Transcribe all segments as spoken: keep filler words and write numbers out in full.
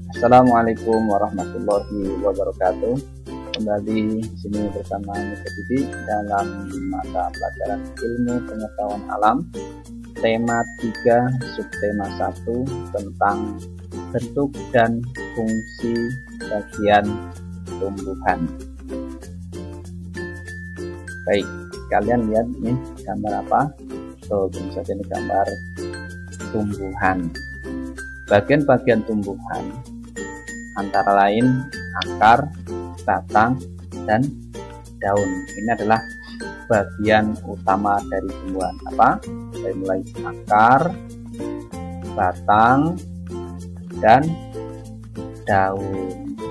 Assalamualaikum warahmatullahi wabarakatuh. Kembali di sini bersama Mister Didi dalam mata pelajaran ilmu pengetahuan alam, tema tiga, subtema satu tentang bentuk dan fungsi bagian tumbuhan. Baik, kalian lihat ini gambar apa? So, tentu saja ini gambar tumbuhan. Bagian-bagian tumbuhan antara lain akar, batang, dan daun. Ini adalah bagian utama dari tumbuhan. Apa? Dari mulai akar, batang, dan daun.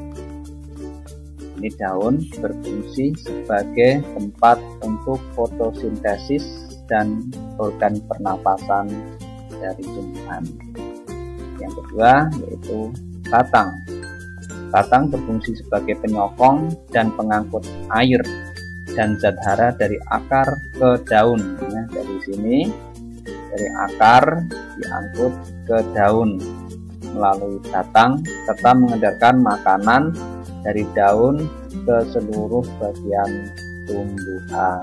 Ini daun berfungsi sebagai tempat untuk fotosintesis dan organ pernapasan dari tumbuhan. Yang kedua yaitu batang. Batang berfungsi sebagai penyokong dan pengangkut air dan zat hara dari akar ke daun. Nah, dari sini dari akar diangkut ke daun melalui batang serta mengedarkan makanan dari daun ke seluruh bagian tumbuhan.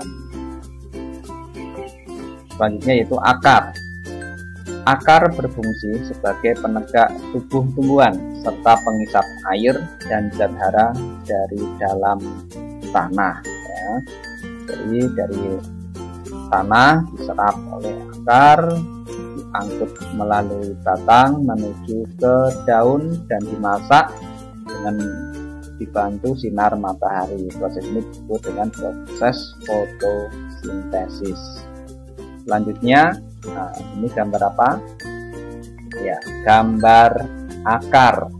Selanjutnya yaitu akar. Akar berfungsi sebagai penegak tubuh tumbuhan serta pengisap air dan zat hara dari dalam tanah. Ya. Jadi dari tanah diserap oleh akar, diangkut melalui batang menuju ke daun dan dimasak dengan dibantu sinar matahari. Proses ini disebut dengan proses fotosintesis. Selanjutnya, nah, ini gambar apa? Ya, gambar akar.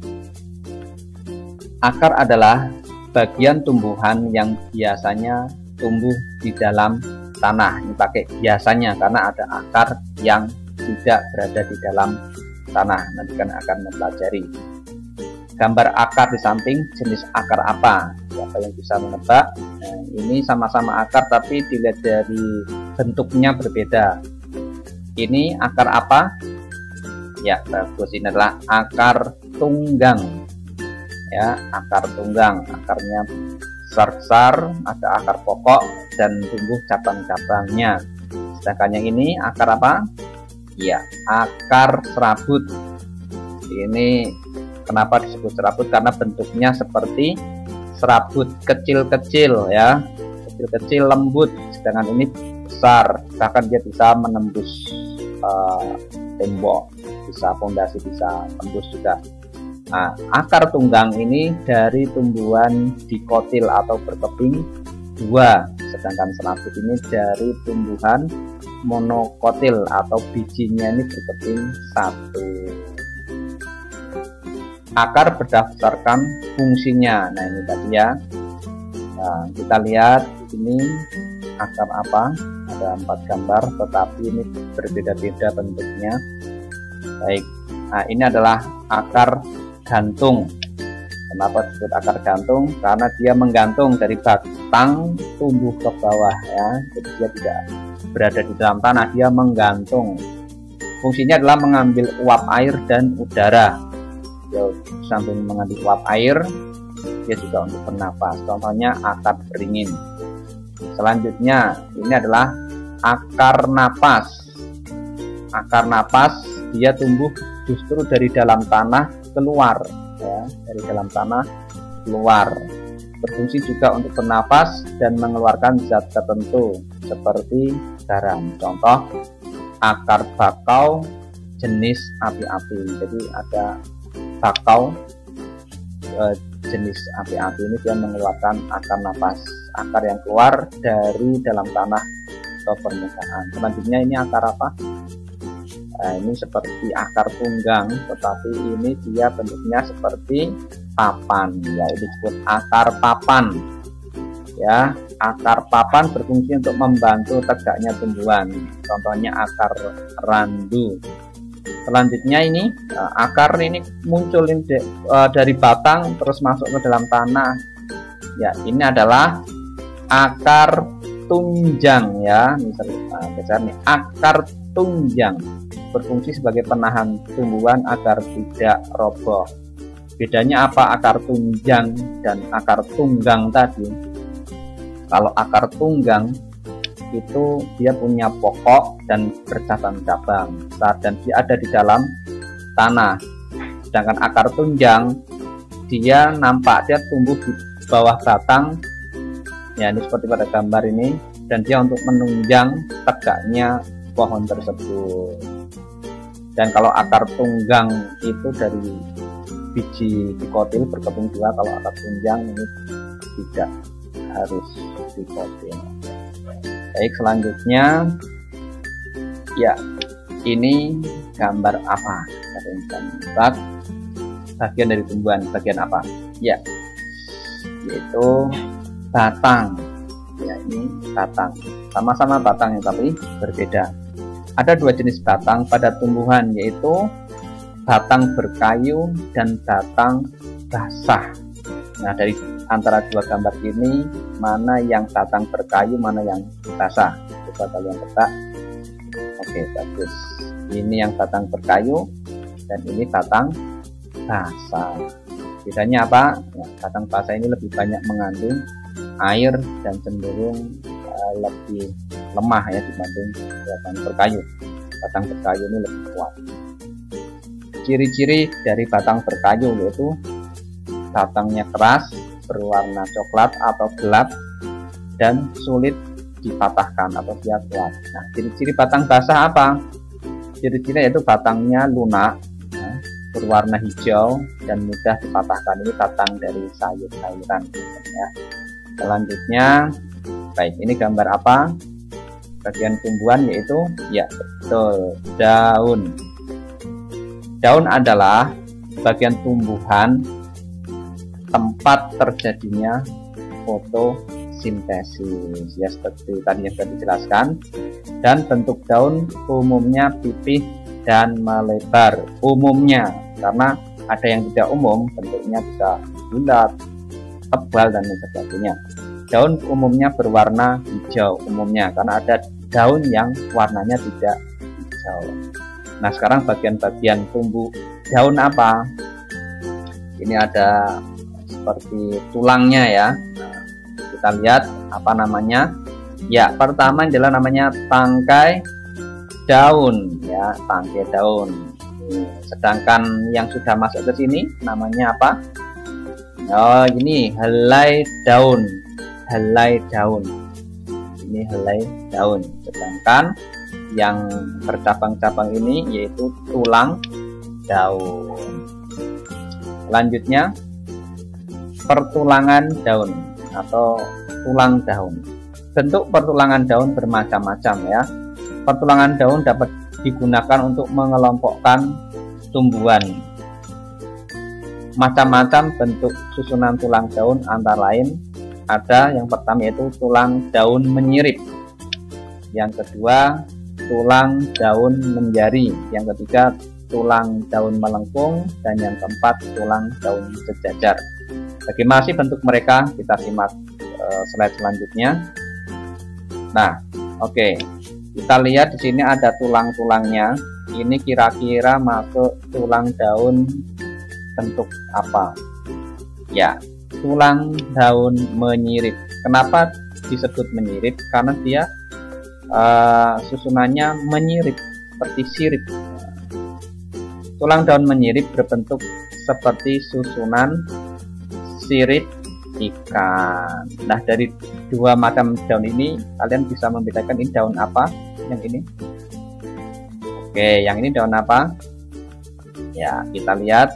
Akar adalah bagian tumbuhan yang biasanya tumbuh di dalam tanah. Ini pakai biasanya karena ada akar yang tidak berada di dalam tanah. Nanti kan akan mempelajari. Gambar akar di samping, jenis akar apa? Siapa yang bisa menebak? Nah, ini sama-sama akar tapi dilihat dari bentuknya berbeda. Ini akar apa? Ya, bagus. Ini adalah akar tunggang. Ya, akar tunggang. Akarnya besar-besar, ada akar pokok dan tumbuh cabang-cabangnya. Sedangkan yang ini akar apa? Ya, akar serabut. Ini kenapa disebut serabut? Karena bentuknya seperti serabut kecil-kecil ya, kecil-kecil lembut. Sedangkan ini besar, bahkan dia bisa menembus uh, tembok, bisa fondasi, bisa tembus juga. Nah, akar tunggang ini dari tumbuhan dikotil atau berkeping dua, sedangkan serabut ini dari tumbuhan monokotil atau bijinya ini berkeping satu. Akar berdasarkan fungsinya. Nah, ini tadi ya. Nah, kita lihat ini akar apa? Ada empat gambar, tetapi ini berbeda-beda bentuknya. Baik. Nah, ini adalah akar gantung. Kenapa disebut akar gantung? Karena dia menggantung dari batang tumbuh ke bawah ya. Jadi dia tidak berada di dalam tanah, dia menggantung. Fungsinya adalah mengambil uap air dan udara. Dia sambil mengambil uap air, dia juga untuk bernapas. Contohnya akar beringin. Selanjutnya ini adalah akar napas. Akar napas dia tumbuh justru dari dalam tanah keluar, ya, dari dalam tanah keluar. Berfungsi juga untuk bernapas dan mengeluarkan zat tertentu seperti garam. Contoh akar bakau jenis api-api. Jadi ada bakau e, jenis api-api ini dia mengeluarkan akar napas, akar yang keluar dari dalam tanah ke permukaan. Selanjutnya ini akar apa? Nah, ini seperti akar tunggang, tetapi ini dia bentuknya seperti papan. Ya, ini disebut akar papan. Ya, akar papan berfungsi untuk membantu tegaknya tumbuhan. Contohnya akar randu. Selanjutnya ini akar ini muncul dari batang terus masuk ke dalam tanah. Ya, ini adalah akar tunjang ya. Misalnya nah, nih, akar tunjang berfungsi sebagai penahan tumbuhan agar tidak roboh. Bedanya apa akar tunjang dan akar tunggang tadi? Kalau akar tunggang itu dia punya pokok dan bercabang-cabang dan dia ada di dalam tanah. Sedangkan akar tunjang dia nampak dia tumbuh di bawah batang, ya ini seperti pada gambar ini, dan dia untuk menunjang tegaknya pohon tersebut. Dan kalau akar tunggang itu dari biji dikotil berkeping dua, kalau akar tunjang ini tidak harus dikotil. Baik, selanjutnya ya ini gambar apa? Gambar bagian dari tumbuhan, bagian apa? Ya, yaitu batang. Ya, ini batang, sama-sama batang yang tapi berbeda. Ada dua jenis batang pada tumbuhan, yaitu batang berkayu dan batang basah. Nah, dari antara dua gambar ini, mana yang batang berkayu, mana yang basah? Coba kalian letak. Oke, bagus. Ini yang batang berkayu dan ini batang basah. Bedanya apa? Ya, batang basah ini lebih banyak mengandung air dan cenderung uh, lebih lemah ya dibanding batang berkayu. Batang berkayu ini lebih kuat. Ciri-ciri dari batang berkayu yaitu batangnya keras, berwarna coklat atau gelap, dan sulit dipatahkan atau dia kuat. Nah, ciri-ciri batang basah apa? Ciri-ciri yaitu batangnya lunak, ya, berwarna hijau dan mudah dipatahkan. Ini batang dari sayur-sayuran. Ya. Selanjutnya, baik, ini gambar apa? Bagian tumbuhan yaitu, ya betul, daun. Daun adalah bagian tumbuhan tempat terjadinya fotosintesis, ya seperti tadi yang sudah dijelaskan. Dan bentuk daun umumnya pipih dan melebar. Umumnya, karena ada yang tidak umum, bentuknya bisa bulat, tebal, dan sebagainya. Daun umumnya berwarna hijau, umumnya karena ada daun yang warnanya tidak hijau. Nah, sekarang bagian-bagian tumbuh daun apa? Ini ada seperti tulangnya ya. Nah, kita lihat apa namanya? Ya, pertama adalah namanya tangkai daun ya, tangkai daun. Sedangkan yang sudah masuk ke sini namanya apa? Oh, ini helai daun. Helai daun. Ini helai daun. Sedangkan yang bercabang-cabang ini yaitu tulang daun. Selanjutnya pertulangan daun atau tulang daun. Bentuk pertulangan daun bermacam-macam ya. Pertulangan daun dapat digunakan untuk mengelompokkan tumbuhan. Macam-macam bentuk susunan tulang daun antara lain ada yang pertama yaitu tulang daun menyirip. Yang kedua tulang daun menjari, yang ketiga tulang daun melengkung, dan yang keempat tulang daun sejajar. Bagaimana sih bentuk mereka? Kita simak uh, slide selanjutnya. Nah, oke, okay. Kita lihat di sini ada tulang-tulangnya. Ini kira-kira masuk tulang daun bentuk apa? Ya, tulang daun menyirip. Kenapa disebut menyirip? Karena dia Uh, susunannya menyirip seperti sirip. Tulang daun menyirip berbentuk seperti susunan sirip ikan. Nah, dari dua macam daun ini kalian bisa membedakan ini daun apa? Yang ini. Oke, yang ini daun apa? Ya, kita lihat.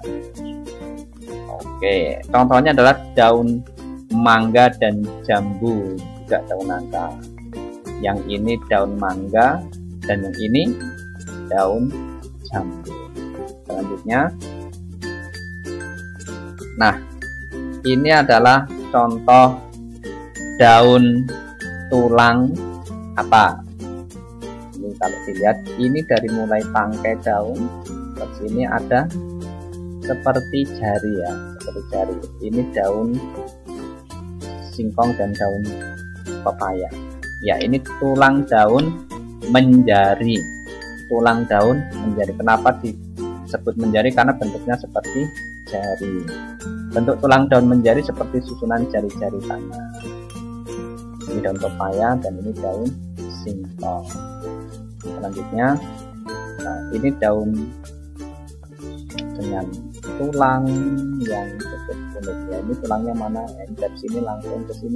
Oke, contohnya adalah daun mangga dan jambu, juga daun nangka. Yang ini daun mangga dan yang ini daun jambu. Selanjutnya, nah ini adalah contoh daun tulang apa? Ini kalau dilihat, ini dari mulai tangkai daun ke sini ada seperti jari ya, seperti jari. Ini daun singkong dan daun pepaya. Ya, ini tulang daun menjari. Tulang daun menjari. Kenapa disebut menjari? Karena bentuknya seperti jari. Bentuk tulang daun menjari seperti susunan jari-jari tangan. Ini daun pepaya dan ini daun singkong. Selanjutnya, nah, ini daun dengan tulang yang cukup unik ya. Ini tulangnya mana? Ini dari sini langsung ke sini.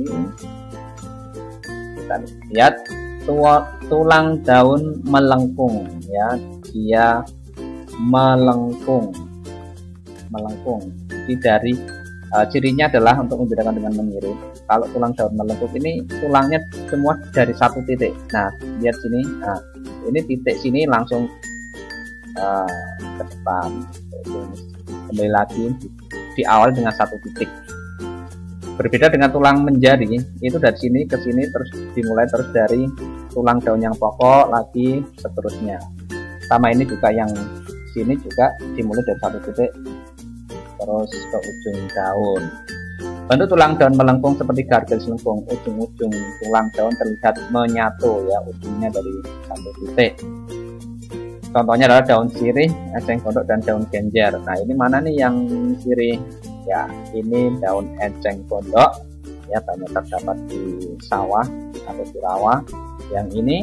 Kita lihat tulang daun melengkung ya, dia melengkung, melengkung. Jadi dari uh, cirinya adalah untuk membedakan dengan mengirit. Kalau tulang daun melengkung ini tulangnya semua dari satu titik. Nah, lihat sini. Nah, ini titik sini langsung uh, ke depan. Kembali lagi di, di awal dengan satu titik. Berbeda dengan tulang menjari, itu dari sini ke sini terus dimulai terus dari tulang daun yang pokok lagi seterusnya. Sama ini juga yang sini juga dimulai dari satu titik terus ke ujung daun. Bentuk tulang daun melengkung seperti gargel selengkung, ujung-ujung tulang daun terlihat menyatu ya, ujungnya dari satu titik. Contohnya adalah daun sirih, eceng gondok, dan daun genjer. Nah, ini mana nih yang sirih? Ya, ini daun eceng gondok ya, banyak terdapat di sawah atau di rawa. Yang ini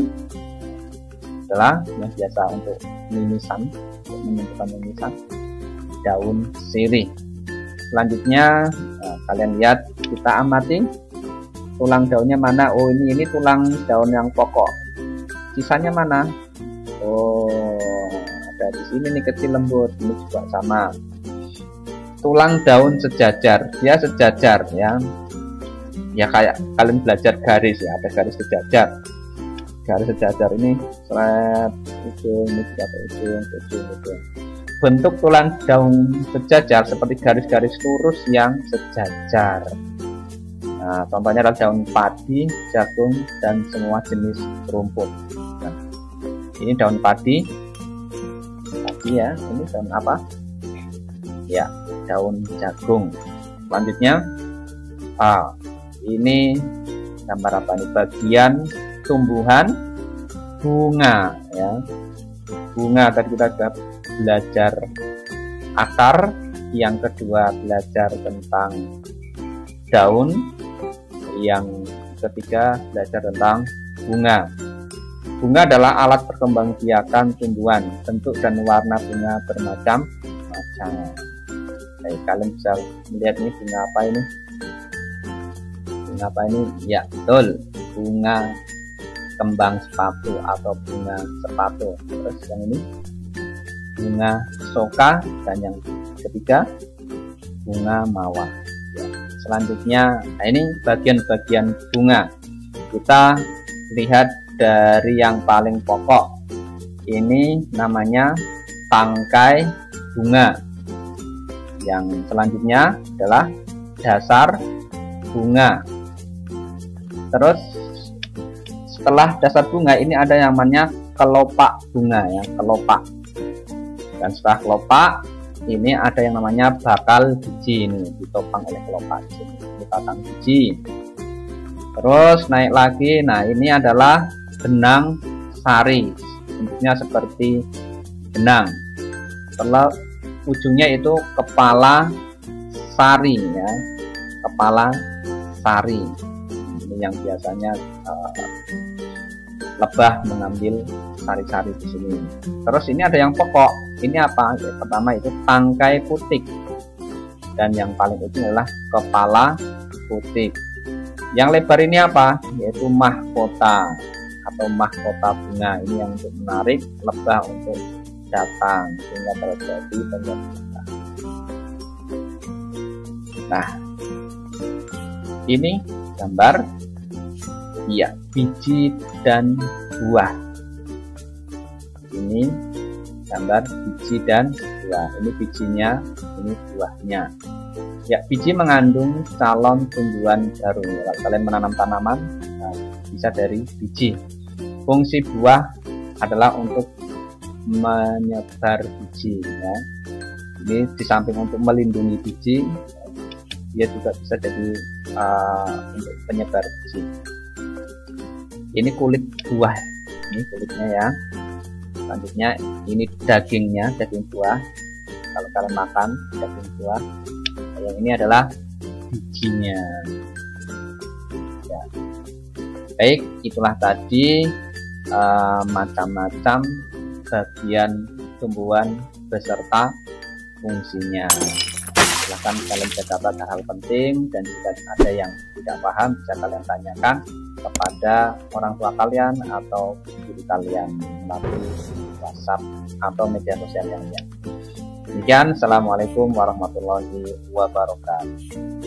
adalah yang biasa untuk mimisan, untuk menentukan mimisan, daun sirih. Selanjutnya nah, kalian lihat, kita amati tulang daunnya mana. Oh, ini ini tulang daun yang pokok. Sisanya mana? Oh, ada di sini nih kecil lembut. Ini juga sama. Tulang daun sejajar, dia sejajar ya. Ya kayak kalian belajar garis ya, ada garis sejajar. Garis sejajar ini seret ujung, ini juga ujung, ujung, ujung. Bentuk tulang daun sejajar seperti garis-garis lurus yang sejajar. Nah, contohnya adalah daun padi, jagung, dan semua jenis rumput. Nah, ini daun padi, padi ya. Ini daun apa? Ya, daun jagung. Selanjutnya, ah, ini gambar apa nih? Bagian tumbuhan bunga ya. Bunga tadi kita sudah belajar akar, yang kedua belajar tentang daun, yang ketiga belajar tentang bunga. Bunga adalah alat perkembangbiakan tumbuhan. Bentuk dan warna bunga bermacam-macam. Baik, kalian bisa melihat ini bunga apa ini? Bunga apa ini? Ya, betul, bunga kembang sepatu atau bunga sepatu. Terus yang ini bunga soka, dan yang ketiga bunga mawar ya. Selanjutnya, nah ini bagian-bagian bunga. Kita lihat dari yang paling pokok, ini namanya tangkai bunga. Yang selanjutnya adalah dasar bunga. Terus setelah dasar bunga ini ada yang namanya kelopak bunga ya, kelopak. Dan setelah kelopak ini ada yang namanya bakal biji, ini ditopang oleh kelopak ini, ini batang biji. Terus naik lagi, nah ini adalah benang sari, bentuknya seperti benang. Setelah ujungnya itu kepala sari ya, kepala sari. Ini yang biasanya uh, lebah mengambil sari-sari di sini. Terus ini ada yang pokok. Ini apa? Ya, pertama itu tangkai putik, dan yang paling ujung adalah kepala putik. Yang lebar ini apa? Yaitu mahkota atau mahkota bunga. Ini yang untuk menarik lebah untuk datang sehingga terjadi penyembuhan. Nah, ini gambar ya biji dan buah. Ini gambar biji dan buah. Ini bijinya, ini buahnya. Ya, biji mengandung calon tumbuhan baru. Kalau kalian menanam tanaman, nah, bisa dari biji. Fungsi buah adalah untuk menyebar biji ya. Ini di samping untuk melindungi biji, dia juga bisa jadi uh, untuk penyebar biji. Ini kulit buah, ini kulitnya ya. Selanjutnya ini dagingnya, daging buah. kalau kalian makan daging buah, yang ini adalah bijinya. Ya. Baik, itulah tadi uh, macam-macam bagian tumbuhan beserta fungsinya. Silahkan kalian bisa dapat hal penting, dan jika ada yang tidak paham bisa kalian tanyakan kepada orang tua kalian atau guru kalian melalui WhatsApp atau media sosial yang lain. Demikian, assalamualaikum warahmatullahi wabarakatuh.